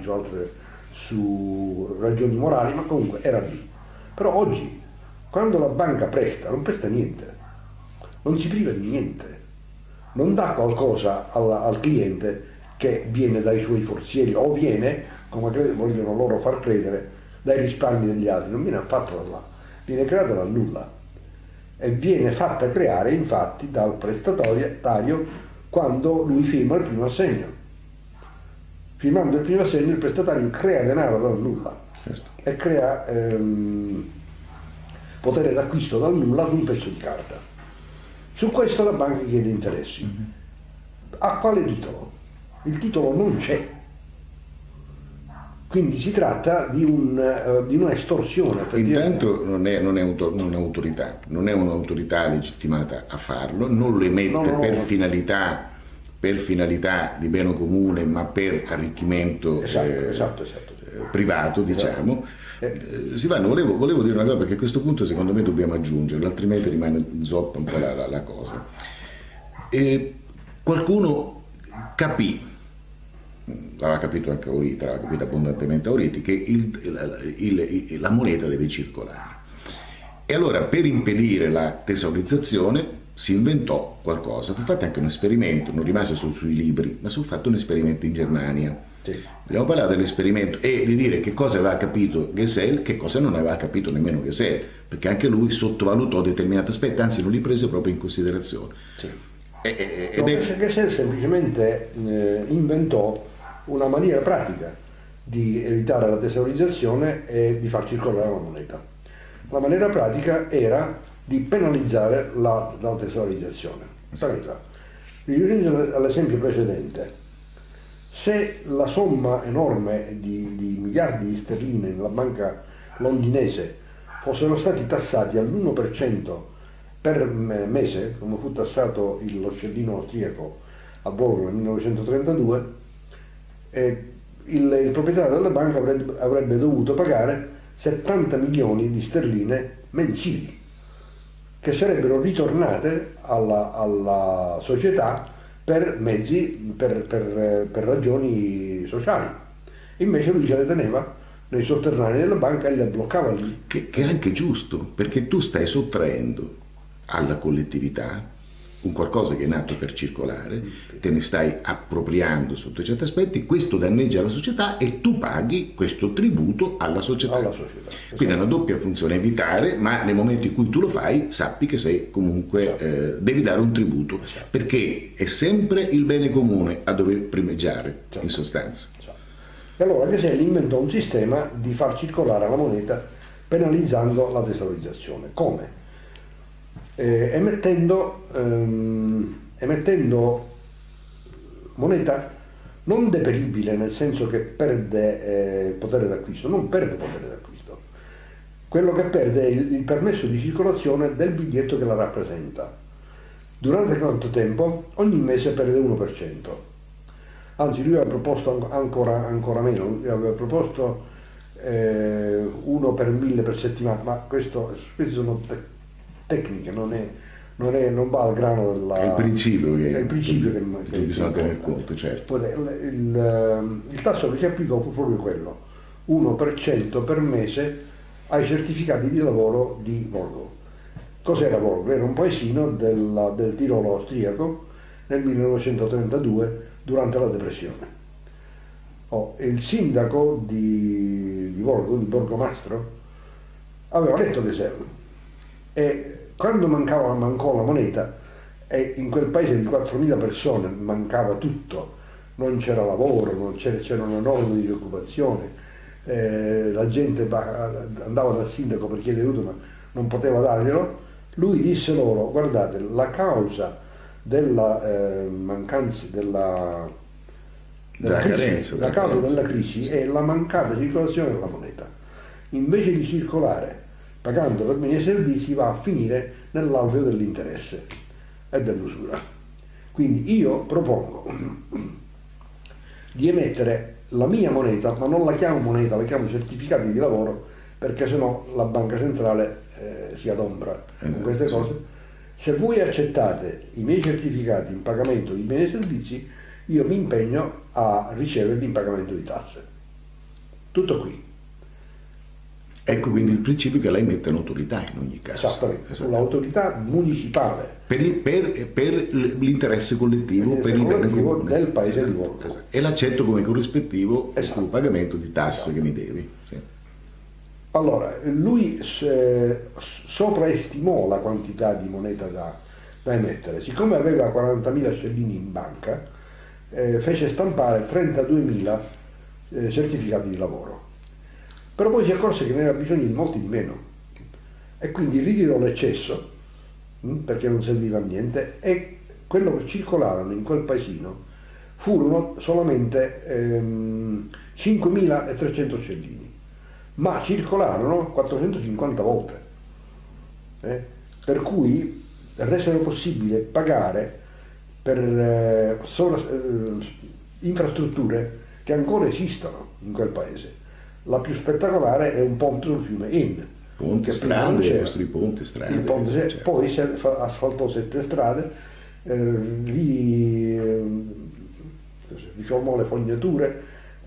su ragioni morali, ma comunque era lì. Però oggi, quando la banca presta, non presta niente, non si priva di niente, non dà qualcosa al cliente che viene dai suoi forzieri o viene, come vogliono loro far credere, dai risparmi degli altri. Non viene affatto da là, viene creata dal nulla e viene fatta creare infatti dal prestatario quando lui firma il primo assegno. Firmando il primo assegno il prestatario crea denaro dal nulla, certo, e crea potere d'acquisto dal nulla su un pezzo di carta. Su questo la banca chiede interessi. A quale titolo? Il titolo non c'è. Quindi si tratta di un'estorsione. Intanto non è un'autorità, non è un'autorità legittimata a farlo, non lo emette per finalità di bene comune, ma per arricchimento privato, diciamo. Silvano, volevo dire una cosa, perché a questo punto secondo me dobbiamo aggiungerlo, altrimenti rimane zoppa un po' la cosa. Qualcuno capì l'aveva capito anche Auriti, l'aveva capito abbondantemente Auriti, che la moneta deve circolare. E allora, per impedire la tesaurizzazione, si inventò qualcosa. Fu fatto anche un esperimento, non rimase solo sui libri, ma fu fatto un esperimento in Germania. Sì. Abbiamo parlato dell'esperimento e di dire che cosa aveva capito Gesell, che cosa non aveva capito nemmeno Gesell, perché anche lui sottovalutò determinati aspetti, anzi non li prese proprio in considerazione. Sì. Gesell semplicemente inventò una maniera pratica di evitare la tesaurizzazione e di far circolare la moneta. La maniera pratica era di penalizzare la tesaurizzazione. Ritornando all'esempio precedente, se la somma enorme di miliardi di sterline nella banca londinese fossero stati tassati all'1% per mese, come fu tassato lo scellino austriaco a Borgo nel 1932, il proprietario della banca avrebbe dovuto pagare 70 milioni di sterline mensili, che sarebbero ritornate alla società per mezzi, per ragioni sociali. Invece lui se le teneva nei sotterranei della banca e le bloccava lì. Che è anche giusto, perché tu stai sottraendo alla collettività un qualcosa che è nato per circolare, te ne stai appropriando sotto certi aspetti, questo danneggia la società e tu paghi questo tributo alla società. Quindi è una doppia funzione, evitare, ma nel momento in cui tu lo fai sappi che sei comunque devi dare un tributo, perché è sempre il bene comune a dover primeggiare, in sostanza. E allora Gesell inventò un sistema di far circolare la moneta penalizzando la tesaurizzazione. Come? Emettendo moneta non deperibile, nel senso che perde potere d'acquisto, non perde potere d'acquisto. Quello che perde è il permesso di circolazione del biglietto che la rappresenta. Durante quanto tempo? Ogni mese perde 1%. Anzi, lui aveva proposto ancora meno, lui aveva proposto 1 per 1000 per settimana, ma queste sono tecniche, non va al grano della... È il principio che bisogna tenere conto, certo. Il tasso che si applicò fu proprio quello, 1% per mese ai certificati di lavoro di Volvo. Cos'era Volvo? Era un paesino del Tirolo austriaco nel 1932 durante la depressione. Il sindaco di Volvo, il borgomastro, aveva letto Gesell e quando mancò la moneta e in quel paese di 4.000 persone mancava tutto, non c'era lavoro, c'era un'enorme disoccupazione, la gente andava dal sindaco per chiedere aiuto ma non poteva darglielo, lui disse loro: guardate, la causa della mancanza della crisi è la mancata circolazione della moneta. Invece di circolare pagando per beni e servizi va a finire nell'alveo dell'interesse e dell'usura. Quindi io propongo di emettere la mia moneta, ma non la chiamo moneta, la chiamo certificati di lavoro, perché sennò la banca centrale si adombra con queste cose. Se voi accettate i miei certificati in pagamento di beni e servizi, io mi impegno a riceverli in pagamento di tasse. Tutto qui. Ecco quindi il principio che lei mette un'autorità in ogni caso. Esattamente. L'autorità municipale. Per l'interesse collettivo, per il bene comune del paese di Volvo. E l'accetto come corrispettivo sul pagamento di tasse che mi devi. Sì. Allora, lui sopraestimò la quantità di moneta da emettere. Siccome aveva 40.000 scellini in banca, fece stampare 32.000 certificati di lavoro. Però poi si accorse che ne era bisogno di molti di meno e quindi ritirò l'eccesso perché non serviva a niente e quello che circolarono in quel paesino furono solamente 5.300 scellini, ma circolarono 450 volte, per cui resero possibile pagare per infrastrutture che ancora esistono in quel paese. La più spettacolare è un ponte sul fiume Inn. Ponte, strade, i nostri ponti, strade. Il ponte, certo. Poi si asfaltò 7 strade, riformò le fognature,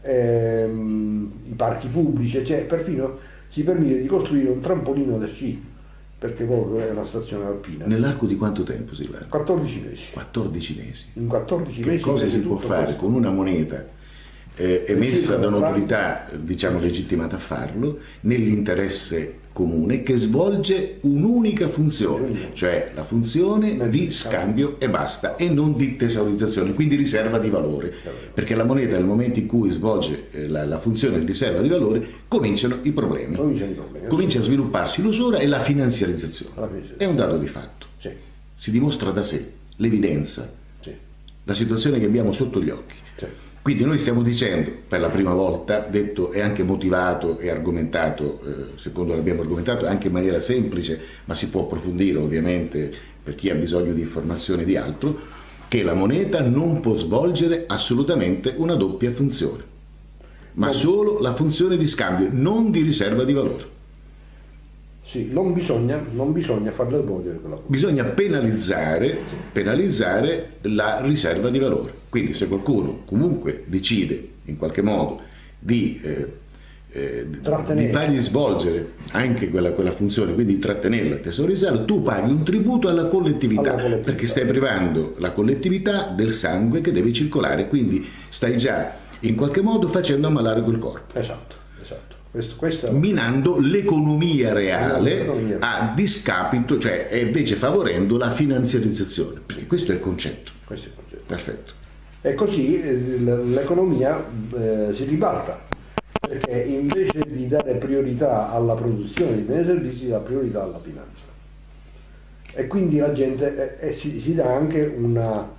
i parchi pubblici, cioè perfino si permise di costruire un trampolino da sci, perché proprio è una stazione alpina. Nell'arco di quanto tempo, Silvano? 14 mesi. 14 mesi. In 14 Che mesi. cosa si può fare questo? con una moneta emessa da un'autorità, diciamo, legittimata a farlo, nell'interesse comune, che svolge un'unica funzione, cioè la funzione di scambio e basta, e non di tesaurizzazione, quindi riserva di valore, perché la moneta, nel momento in cui svolge la funzione di riserva di valore, cominciano i problemi, comincia a svilupparsi l'usura e la finanziarizzazione. È un dato di fatto, Sì. si dimostra da sé, l'evidenza, Sì. la situazione che abbiamo sotto gli occhi. Sì. Quindi noi stiamo dicendo, per la prima volta, detto e anche motivato e argomentato, secondo l'abbiamo argomentato anche in maniera semplice, ma si può approfondire ovviamente per chi ha bisogno di informazioni di altro, che la moneta non può svolgere assolutamente una doppia funzione, ma solo la funzione di scambio, non di riserva di valore. Sì, non bisogna farla svolgere quella cosa. Bisogna penalizzare la riserva di valore. Quindi se qualcuno comunque decide in qualche modo di fargli svolgere anche quella funzione, quindi di trattenerla, tesorizzarla, tu paghi un tributo alla collettività, perché stai privando la collettività del sangue che deve circolare, quindi stai già in qualche modo facendo ammalare quel corpo. Esatto. Questo minando l'economia reale a discapito, cioè invece favorendo la finanziarizzazione. Perché questo è il concetto. Perfetto. E così l'economia si ribalta, perché invece di dare priorità alla produzione di beni e servizi, dà priorità alla finanza. E quindi la gente si dà anche una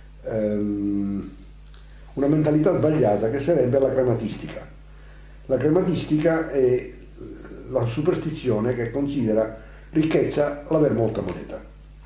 mentalità sbagliata, che sarebbe la crematistica. La crematistica è la superstizione che considera ricchezza l'aver molta moneta.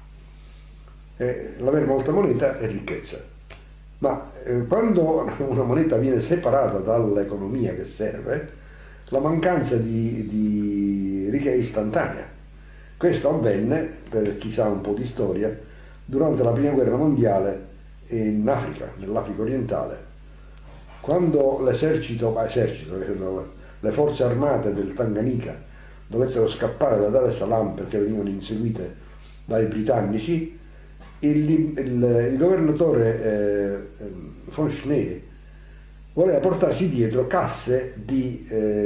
L'aver molta moneta è ricchezza. Ma quando una moneta viene separata dall'economia che serve, la mancanza di ricchezza è istantanea. Questo avvenne, per chi sa un po' di storia, durante la Prima Guerra Mondiale in Africa, nell'Africa orientale. Quando le forze armate del Tanganyika dovettero scappare da Dar es Salaam perché venivano inseguite dai britannici, il governatore von Schnee voleva portarsi dietro casse di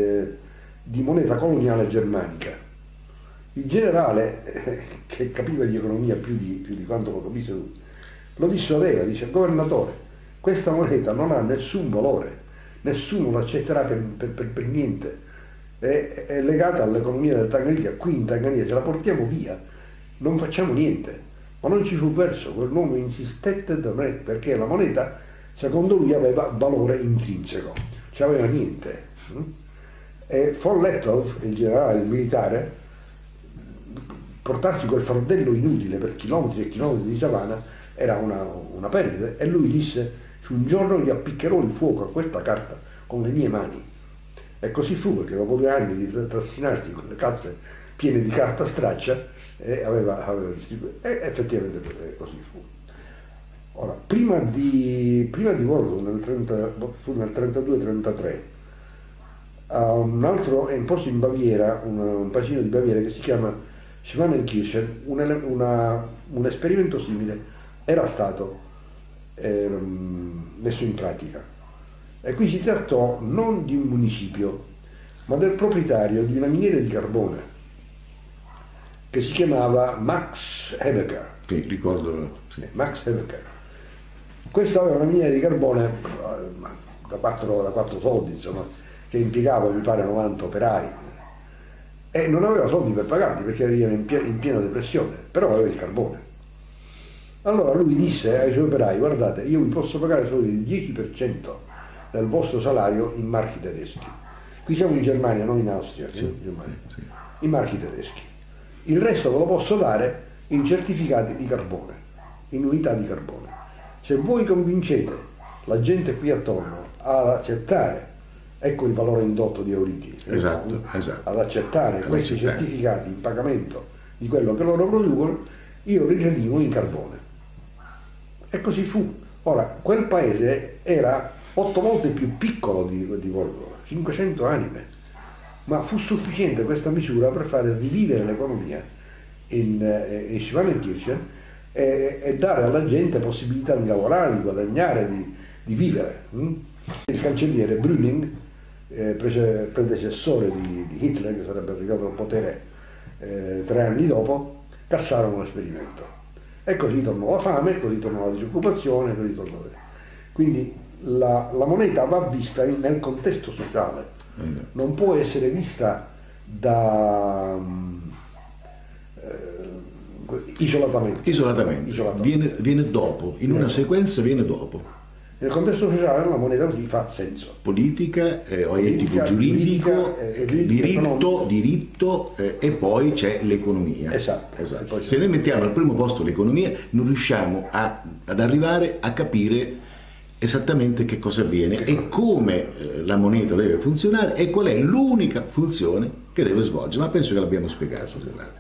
moneta coloniale germanica. Il generale, che capiva di economia più di quanto lo capisse lui, lo dissuadeva, dice: governatore, questa moneta non ha nessun valore, nessuno l'accetterà per niente, è legata all'economia del Tanganyika. Qui in Tanganyika se la portiamo via non facciamo niente. Ma non ci fu verso, quell'uomo insistette perché la moneta, secondo lui, aveva valore intrinseco, cioè aveva niente. E von Lettow, il generale, il militare, portarsi quel fardello inutile per chilometri e chilometri di savana era una perdita, e lui disse: un giorno gli appiccherò il fuoco a questa carta con le mie mani. E così fu, perché dopo 2 anni di trascinarsi con le casse piene di carta straccia aveva distribuito, e effettivamente così fu. Ora, prima di Waterloo, nel 32-33, a un altro posto in Baviera, un paesino di Baviera che si chiama Schwanenkirchen, un esperimento simile era stato messo in pratica. E qui si trattò non di un municipio, ma del proprietario di una miniera di carbone che si chiamava Max Hebeker. Sì, ricordo. Sì. Max Hebeker. Questo aveva una miniera di carbone da 4 soldi, insomma, che impiegava, mi pare, 90 operai, e non aveva soldi per pagarli perché era in piena depressione, però aveva il carbone. Allora lui disse ai suoi operai: guardate, io vi posso pagare solo il 10% del vostro salario in marchi tedeschi. Qui siamo in Germania, non in Austria, in Germania. Sì. In marchi tedeschi. Il resto ve lo posso dare in certificati di carbone, in unità di carbone. Se voi convincete la gente qui attorno ad accettare, ecco il valore indotto di Euriti, esatto. ad accettare questi certificati in pagamento di quello che loro producono, io li redimo in carbone. E così fu. Ora, quel paese era 8 volte più piccolo di Gorgona, 500 anime, ma fu sufficiente questa misura per fare rivivere l'economia in Schwanenkirchen e dare alla gente possibilità di lavorare, di guadagnare, di vivere. Il cancelliere Brüning, predecessore di Hitler, che sarebbe arrivato al potere 3 anni dopo, cassarono l'esperimento. E così tornò la fame, così tornò la disoccupazione, così tornò. Quindi la moneta va vista nel contesto sociale, non può essere vista isolatamente. Viene dopo, in una sequenza viene dopo. Nel contesto sociale la moneta così fa senso. Politica, etico-giuridico, diritto e poi c'è l'economia. Esatto. Se noi mettiamo al primo posto l'economia non riusciamo ad arrivare a capire esattamente che cosa avviene e come la moneta deve funzionare e qual è l'unica funzione che deve svolgere, ma penso che l'abbiamo spiegato.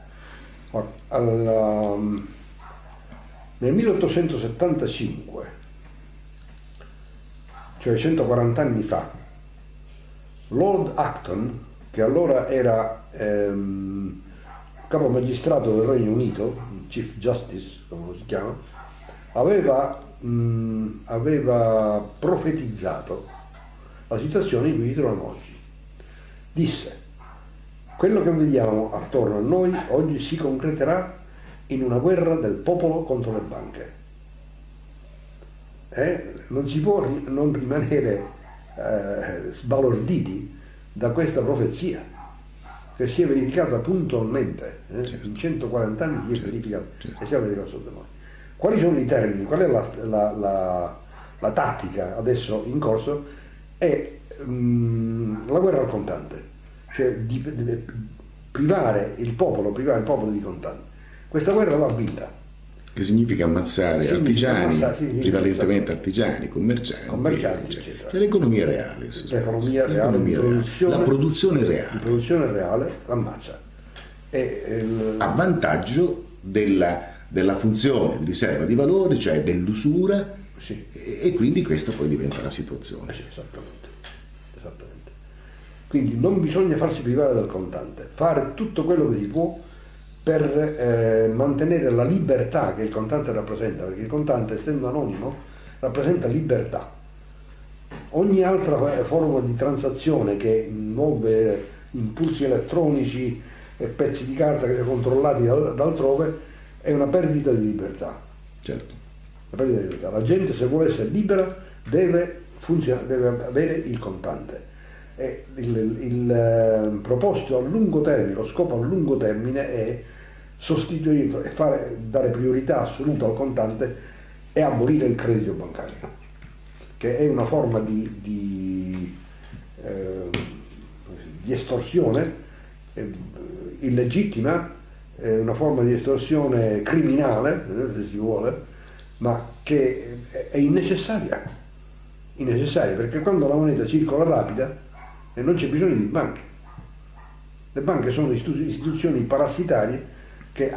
Nel 1875, cioè 140 anni fa, Lord Acton, che allora era capo magistrato del Regno Unito, Chief Justice, come si chiama, aveva profetizzato la situazione in cui ci troviamo oggi. Disse: quello che vediamo attorno a noi oggi si concreterà in una guerra del popolo contro le banche. Non si può non rimanere sbalorditi da questa profezia che si è verificata puntualmente, in 140 anni si è verificata e si è verificata sotto noi. Quali sono i termini? Qual è la tattica adesso in corso? È la guerra al contante, cioè privare il popolo di contanti. Questa guerra va vinta. Che significa ammazzare artigiani, prevalentemente artigiani, commercianti, eccetera. Cioè l'economia reale. L'economia reale, la produzione reale. La produzione reale l'ammazza. A vantaggio della funzione di riserva di valore, cioè dell'usura, e quindi questa poi diventa la situazione. Esattamente. Quindi non bisogna farsi privare dal contante, fare tutto quello che si può per mantenere la libertà che il contante rappresenta, perché il contante, essendo anonimo, rappresenta libertà. Ogni altra forma di transazione che muove impulsi elettronici e pezzi di carta che sono controllati d'altrove è una perdita di libertà. Certo. Una perdita di libertà. La gente, se vuole essere libera, deve avere il contante. E il proposito a lungo termine, lo scopo a lungo termine è sostituire e dare priorità assoluta al contante e abolire il credito bancario, che è una forma di estorsione illegittima, è una forma di estorsione criminale, se si vuole, ma che è innecessaria, perché quando la moneta circola rapida e non c'è bisogno di banche. Le banche sono istituzioni parassitarie che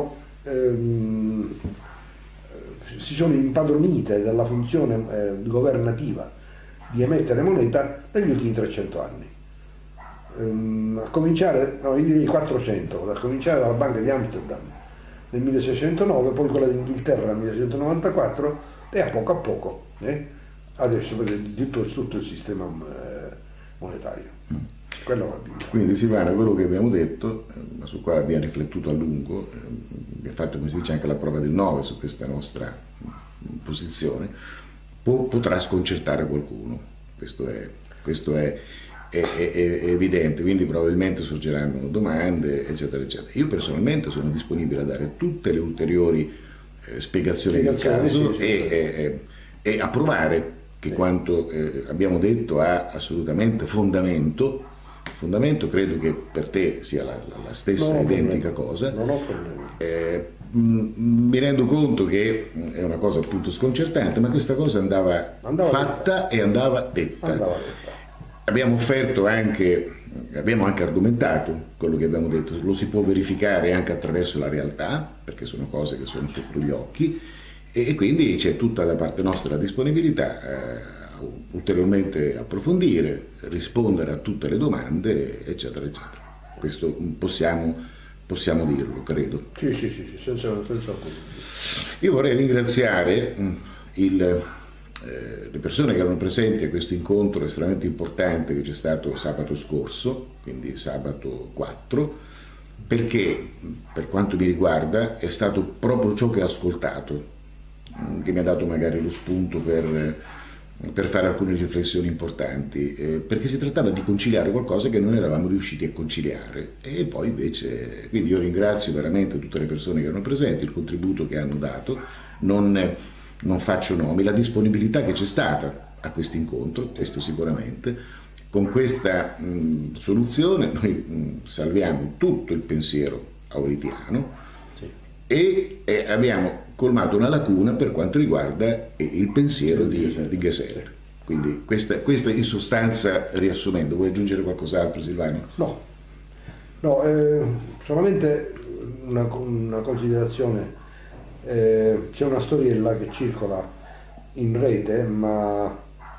si sono impadronite della funzione governativa di emettere moneta negli ultimi 300 anni. A cominciare, io direi 400, a cominciare dalla Banca di Amsterdam nel 1609, poi quella d'Inghilterra nel 1694 e a poco adesso tutto il sistema monetario. Quindi Silvano, quello che abbiamo detto, ma sul quale abbiamo riflettuto a lungo, abbiamo fatto, come si dice, anche la prova del 9 su questa nostra posizione, potrà sconcertare qualcuno, questo è evidente, quindi probabilmente sorgeranno domande, eccetera, eccetera. Io personalmente sono disponibile a dare tutte le ulteriori spiegazioni del caso e a provare che quanto abbiamo detto ha assolutamente fondamento. Credo che per te sia la stessa identica cosa. Non ho problemi. Mi rendo conto che è una cosa appunto sconcertante, ma questa cosa andava fatta e andava detta. Abbiamo anche argomentato quello che abbiamo detto, lo si può verificare anche attraverso la realtà, perché sono cose che sono sotto gli occhi, e quindi c'è tutta da parte nostra la disponibilità ulteriormente approfondire, rispondere a tutte le domande, eccetera, eccetera. Questo possiamo dirlo, credo. Sì, senza alcun dubbio. Io vorrei ringraziare le persone che erano presenti a questo incontro estremamente importante che c'è stato sabato scorso, quindi sabato 4, perché per quanto mi riguarda è stato proprio ciò che ho ascoltato che mi ha dato magari lo spunto per fare alcune riflessioni importanti, perché si trattava di conciliare qualcosa che non eravamo riusciti a conciliare, e poi invece, quindi io ringrazio veramente tutte le persone che erano presenti, il contributo che hanno dato, non faccio nomi, la disponibilità che c'è stata a questo incontro, questo sicuramente. Con questa soluzione noi salviamo tutto il pensiero auritiano, sì, e abbiamo colmato una lacuna per quanto riguarda il pensiero di Geser. Quindi questa in sostanza, riassumendo. Vuoi aggiungere qualcos'altro, Silvano? No, solamente una considerazione. C'è una storiella che circola in rete, ma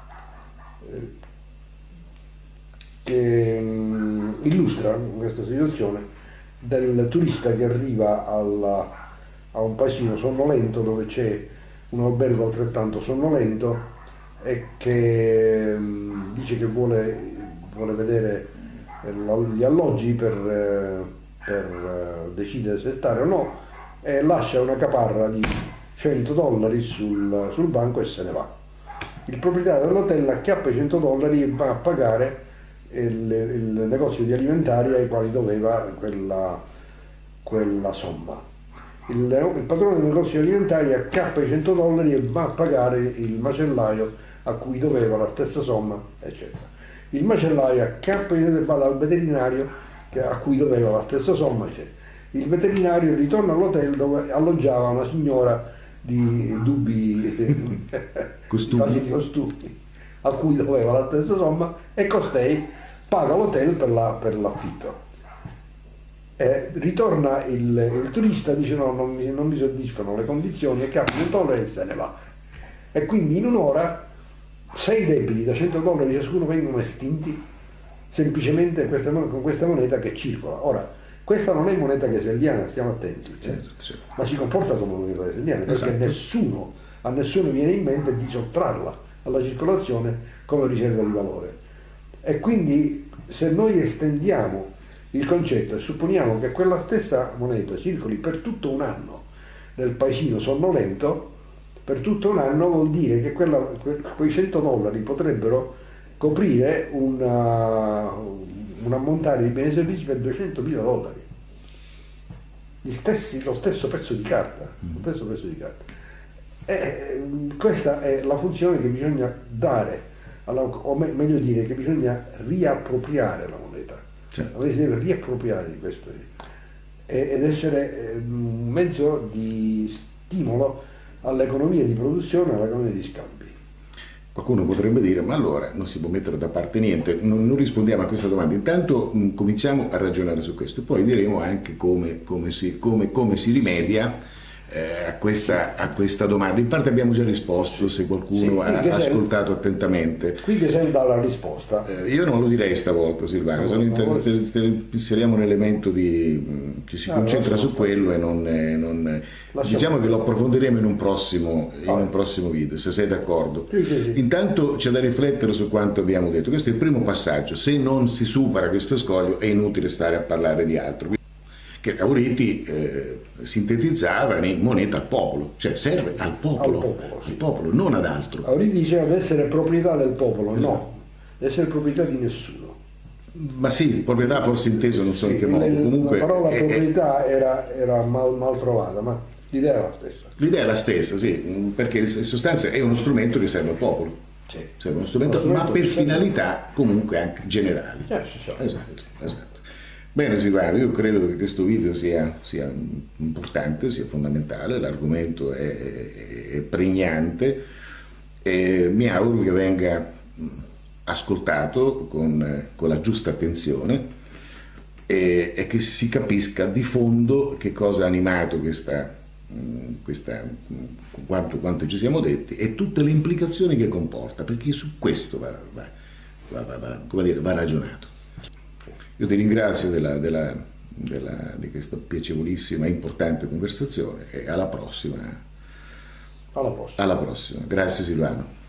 che illustra questa situazione del turista che arriva a un paesino sonnolento dove c'è un albergo altrettanto sonnolento e che dice che vuole vedere gli alloggi per decidere se stare o no, e lascia una caparra di $100 sul banco e se ne va. Il proprietario dell'hotel acchiappa i $100 e va a pagare il negozio di alimentari ai quali doveva quella somma. Il padrone del negozio di alimentari acchiappa i $100 e va a pagare il macellaio a cui doveva la stessa somma, eccetera. Il macellaio acchiappa e va dal veterinario a cui doveva la stessa somma, eccetera. Il veterinario ritorna all'hotel dove alloggiava una signora di dubbi costumi a cui doveva la stessa somma, e costei paga l'hotel per l'affitto. Ritorna il turista, dice no, non mi soddisfano le condizioni, e capita $100 e se ne va. E quindi in un'ora 6 debiti da $100 ciascuno vengono estinti semplicemente con questa moneta che circola. Ora, questa non è moneta geselliana, stiamo attenti, certo. Ma si comporta come moneta geselliana, perché esatto, a nessuno viene in mente di sottrarla alla circolazione come riserva di valore. E quindi se noi estendiamo il concetto e supponiamo che quella stessa moneta circoli per tutto un anno nel paesino sonnolento, per tutto un anno vuol dire che quei $100 potrebbero coprire un ammontare di beni e servizi per $200.000. Lo stesso pezzo di carta. E questa è la funzione che bisogna dare, o meglio dire, che bisogna riappropriare la moneta. Certo. La moneta si deve riappropriare di questo ed essere un mezzo di stimolo all'economia di produzione, all'economia di scambi. Qualcuno potrebbe dire, ma allora non si può mettere da parte niente, non rispondiamo a questa domanda. Intanto cominciamo a ragionare su questo, poi diremo anche come si rimedia a questa domanda. In parte abbiamo già risposto, se qualcuno ha ascoltato attentamente. Qui che sei dà la risposta. Io non lo direi stavolta, Silvano, inseriamo un elemento ci si concentra su quello e non diciamo che lo approfondiremo in un prossimo video, se sei d'accordo. Sì. Intanto c'è da riflettere su quanto abbiamo detto. Questo è il primo passaggio. Se non si supera questo scoglio è inutile stare a parlare di altro. Che Auriti sintetizzava in moneta al popolo, cioè serve al popolo, al popolo, non ad altro. Auriti diceva di essere proprietà del popolo, esatto. No, di essere proprietà di nessuno. Ma sì, proprietà forse inteso non so in che modo. Comunque, la parola proprietà era mal trovata, ma l'idea è la stessa. L'idea è la stessa, sì, perché in sostanza è uno strumento che serve al popolo. Sì. Serve uno strumento ma per finalità comunque anche generali. Esatto. Bene Silvano, io credo che questo video sia importante, sia fondamentale, l'argomento è pregnante e mi auguro che venga ascoltato con la giusta attenzione e che si capisca di fondo che cosa ha animato questa quanto ci siamo detti e tutte le implicazioni che comporta, perché su questo come dire, va ragionato. Io ti ringrazio di questa piacevolissima e importante conversazione e alla prossima. Alla prossima. Alla prossima. Grazie Silvano.